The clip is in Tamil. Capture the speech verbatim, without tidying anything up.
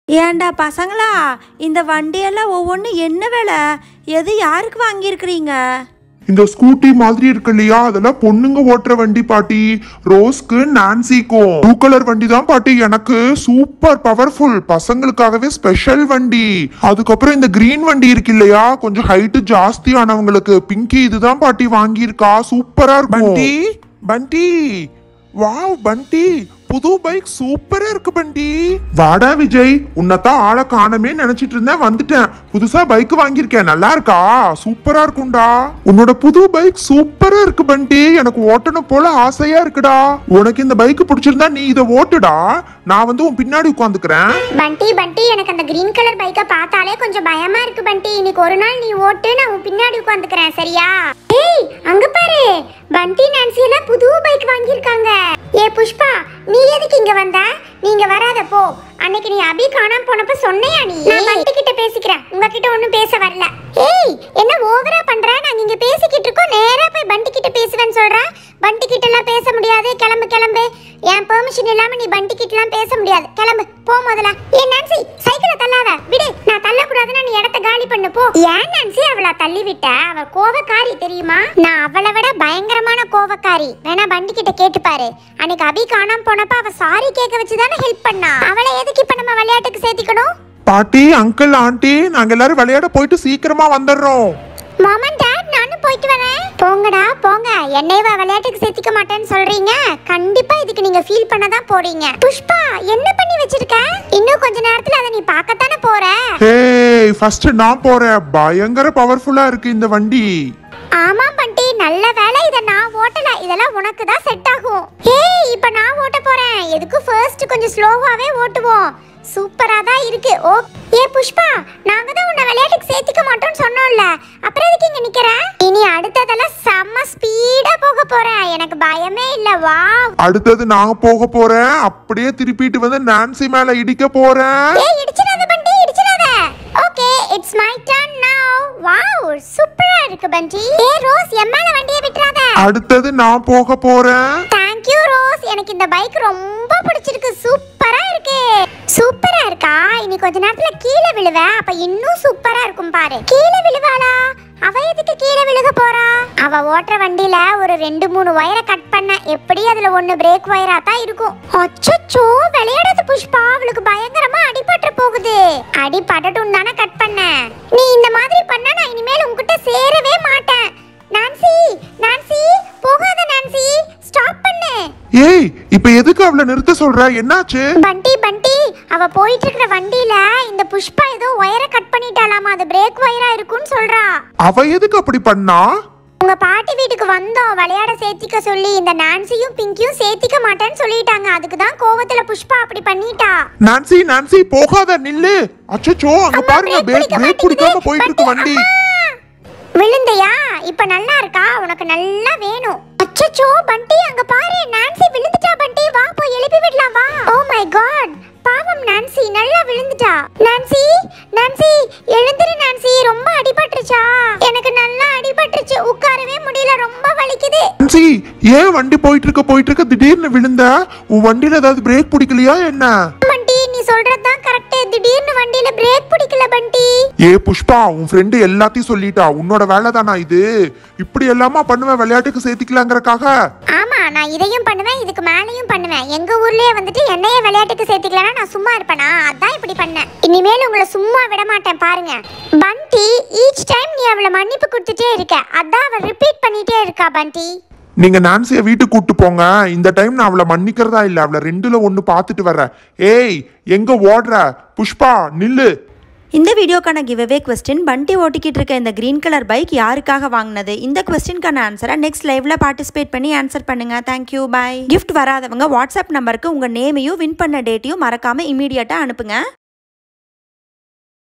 ஏண்டா பசங்களா, இந்த வண்டியெல்லாம் ஒவ்வொன்று என்ன விலை? எது யாருக்கு வாங்கியிருக்கிறீங்க? இந்த ஸ்கூட்டி மாதிரி இருக்கு இல்லையா, அதெல்லாம் பொண்ணுங்க ஓட்டுற வண்டி பாட்டி. ரோஸ்க்கு நான்சிக்கும் ப்ளூ கலர் வண்டி தான் பாட்டி. எனக்கு சூப்பர் பவர்ஃபுல், பசங்களுக்காகவே ஸ்பெஷல் வண்டி. அதுக்கப்புறம் இந்த கிரீன் வண்டி இருக்கு இல்லையா, கொஞ்சம் ஹைட்டு ஜாஸ்தியானவங்களுக்கு, பிங்கி இதுதான் பாட்டி வாங்கியிருக்கா. சூப்பரா இருக்கும். பண்டி பண்டி வாவ் பண்டி, புது பைக் சூப்பரா இருக்கு பண்டி. வாடா விஜய், உன்னதான் ஆளை காணமே நினைச்சிட்டு இருந்தேன், வந்துட்டேன். புதுசா பைக் வாங்கியிருக்கேன், நல்லா இருக்கா? சூப்பரா இருக்கும்டா. உன்னோட புது பைக் சூப்பரா இருக்கு பண்டி, எனக்கு ஓட்டணும் போல ஆசையா இருக்குடா. உனக்கு இந்த பைக் பிடிச்சிருந்தா நீ இதை ஓட்டுடா, நான் வந்து உன் பின்னாடி உட்காந்துக்கிறேன். பண்டி பண்டி, எனக்கு அந்த கிரீன் கலர் பைக்கை பார்த்தாலே கொஞ்சம் பயமா இருக்கு பண்டி. இன்னைக்கு ஒரு நாள் நீ ஓட்டு, நான் உன் பின்னாடி உட்காந்துக்கிறேன், சரியா? ஏய் அங்க பாரு, பண்டி நான்சி எல்லாம் புது பைக் வாங்கியிருக்காங்க. ஏ புஷ்பா, நீ எதுக்கு இங்க வந்த? நீங்க வராத போ. அன்னைக்கு நீ அபி காணாம போனப்ப சொன்னையா நீ? நான் பண்டி கிட்ட பேசிக்கிறேன், உங்ககிட்ட ஒண்ணும் பேச வரல. ஏய் என்ன ஓவரா பண்ற? நாங்க இங்க பேசிக்கிட்டு இருக்கோம், நேரா போய் பண்டி கிட்ட பேசுவேன்னு சொல்ற. பண்டி கிட்ட எல்லாம் பேச முடியாது, கிளம்பு கிளம்பு. என் பெர்மிஷன் இல்லாம நீ பண்டி கிட்ட எல்லாம் பேச முடியாது, கிளம்பு போ முதல்ல. ஏ நான்சி, சைக்கிளை தள்ளாத, விடு. நான் தள்ள கூடாதுன்னா நீ இடத்த காலி பண்ணு போ. ஏன் நான்சி அவளை தள்ளி விட்ட? அவ கோவக்காரி தெரியுமா? நான் அவளை விட பயங்கரமான கோவக்காரி. வேணா பண்டி கிட்ட கேட்டு பாரு. அன்னைக்கு அபி காணாம போனப்ப அவ சாரி கேட்க வச்சுதானே ஹெல்ப் பண்ணா. அவளை எதுக்கு இப்ப நம்ம விளையாட்டுக்கு சேர்த்திக்கணும்? பாட்டி, அங்கிள், ஆண்டி, நாங்க எல்லாரும் விளையாட போயிட்டு சீக்கிரமா வந்துடுறோம். மாம் அண்ட் டாட், நானும் போயிட்டு வரேன். போங்கடா போங்க, என்னையவா விளையாட்டுக்கு சேர்த்திக்க மாட்டேன்னு சொல்றீங்க? கண்டிப்பா இதுக்கு நீங்க ஃபீல் பண்ண தான் போறீங்க. புஷ்பா, என்ன பண்ணி வச்சிருக்க? இன்னும் கொஞ்ச நேரத்துல அதை நீ பார்க்கத்தானே போற. ஹேய், ஃபர்ஸ்ட் நான் போறேன். பயங்கர பவர்ஃபுல்லா இருக்கு இந்த வண்டி. ஆமா பண்டி, நல்ல வேளை இத நான் ஓட்டல. இதெல்லாம் உனக்கு தான் செட் ஆகும். ஏய் இப்ப நான் ஓட்ட போறேன். எதுக்கு ஃபர்ஸ்ட் கொஞ்சம் ஸ்லோவாவே ஓட்டுவோம். சூப்பரா தான் இருக்கு. ஓ ஏ புஷ்பா, நாங்க தான் உன்னை விளையாட்டுக்கு சேர்த்திக்க மாட்டோம்னு சொன்னோம்ல, அப்புறம் எதுக்கு இங்க நிக்கிற? இனி அடுத்ததெல்லாம் செம்ம ஸ்பீடா போக போறேன், எனக்கு பயமே இல்ல. வா, அடுத்தது நான் போக போறேன். அப்படியே திருப்பிட்டு வந்து நான்சி மேல இடிக்க போறேன். ஏய் இடிச்சிராத பண்டி, இடிச்சிராத. Okay, it's my turn now. Wow, சூப்பரா இருக்கு பண்டி. ஏ ரோஸ், என் மேல வண்டியை விட்டுறாத. அடுத்தது நான் போக போறேன். Thank you ரோஸ், எனக்கு இந்த பைக் ரொம்ப பிடிச்சிருக்கு. சூப்பரா இருக்கு. சூப்பரா இருக்கா? இனி கொஞ்ச நேரத்துல கீழே விழுவ, அப்ப இன்னும் சூப்பரா இருக்கும் பாரு. கீழே விழுவாளா? அவ எதுக்கு கீழே விழுக போறா? அவ ஓட்டுற வண்டியில ஒரு ரெண்டு மூணு வயரை கட் பண்ண, எப்படி அதுல ஒண்ணு பிரேக் வயரா தான் இருக்கும். அச்சச்சோ, விளையாடாத புஷ்பா, அவளுக்கு பயங்கரமா அடிபட்டு போகுது. அடிபடட்டும் தானே கட் பண்ண. நீ இந்த மாதிரி பண்ணா நான் இனிமேல் உன்கிட்ட சேரவே மாட்டேன். நான்சி, நான்சி, போகாத நான்சி, ஸ்டாப் பண்ணு. ஏய், இப்ப எதுக்கு அவளை நிறுத்த சொல்ற? என்னாச்சு? பண்டி பண்டி, அவ போயிட்டு இருக்கிற வண்டியில இந்த புஷ்பா ஏதோ வயரை கட் பண்ணிட்டாலாமா, அது பிரேக் வயரா இருக்குன்னு சொல்றா. அவ எதுக்கு அப்படி பண்ணா? உங்க பாட்டி வீட்டுக்கு வந்தோம் விளையாட சேர்த்திக்க சொல்லி, இந்த நான்சியும் பிங்கியும் சேர்த்திக்க மாட்டேன்னு சொல்லிட்டாங்க. அதுக்கு தான் கோவத்துல புஷ்பா அப்படி பண்ணிட்டா. நான்சி, நான்சி, போகாத, நில்லு. அச்சச்சோ, அங்க பாருங்க, பிரேக் பிரேக் பிடிக்காம போயிட்டு இருக்கு வண்டி. விழுந்தையா? இப்ப நல்லா இருக்கா? உனக்கு நல்லா வேணும். அச்சச்சோ பண்டி, அங்க பாரு, நான்சி விழுந்துட்டா. பண்டி வா, போய் எழுப்பி விடலாம் வா. ஓ மை காட், பாவம் நான்சி நல்லா விழுந்துட்டா. நான்சி, நான்சி எழுந்திரு நான்சி, ரொம்ப அடிபட்டுருச்சா? எனக்கு நல்லா அடிபட்டுருச்சு, உட்காரவே முடியல, ரொம்ப வலிக்குது. நான்சி, ஏன் வண்டி போயிட்டு இருக்க போயிட்டு இருக்க திடீர்னு விழுந்த? உன் வண்டியில ஏதாவது பிரேக் பிடிக்கலையா என்ன? பண்டி, நீ சொல்றதுதான் கரெக்ட். திடீர்னு வண்டியில பிரேக் பிடிக்கல பண்டி. ஏ புஷ்பா, உன் ஃப்ரெண்டு எல்லாத்தையும் சொல்லிட்டா. உன்னோட வேலை தானா இது? இப்படி எல்லாமா பண்ணுவேன் விளையாட்டுக்கு சேர்த்திக்கலாங்கிறக்காக? ஆமா, நான் இதையும் பண்ணுவேன், இதுக்கு மேலையும் பண்ணுவேன். எங்க ஊர்லயே வந்துட்டு என்னைய விளையாட்டுக்கு சேர்த்துக்கலன்னா நான் சும்மா இருப்பேனா? அதான் இப்படி பண்ணேன். இனிமேல் உங்களை சும்மா விட மாட்டேன் பாருங்க. பண்டி, ஈச் டைம் நீ அவளை மன்னிப்பு கொடுத்துட்டே இருக்க, அதான் அவ ரிப்பீட் பண்ணிட்டே இருக்கா. பண்டி, நீங்க நான்சியை வீட்டுக்கு கூட்டு போங்க. இந்த டைம் நான் அவளை மன்னிக்கிறதா இல்ல, அவளை ரெண்டுல ஒண்ணு பாத்துட்டு வர்றேன். ஏய், எங்க ஓடுற? புஷ்பா நில்லு. இந்த வீடியோக்கான கிவ்அவே கொஸ்டின், பண்டி ஓட்டிக்கிட்டு இருக்க இந்த கிரீன் கலர் பைக் யாருக்காக வாங்கினது? இந்த கொஸ்டின்கான ஆன்சரை நெக்ஸ்ட் லைவ்ல பார்ட்டிசிபேட் பண்ணி ஆன்சர் பண்ணுங்க. Thank you, bye. கிஃப்ட் வராதவங்க வாட்ஸ்அப் நம்பருக்கு உங்க நேமையும் வின் பண்ண டேட்டையும் மறக்காம இமீடியட்டா அனுப்புங்க.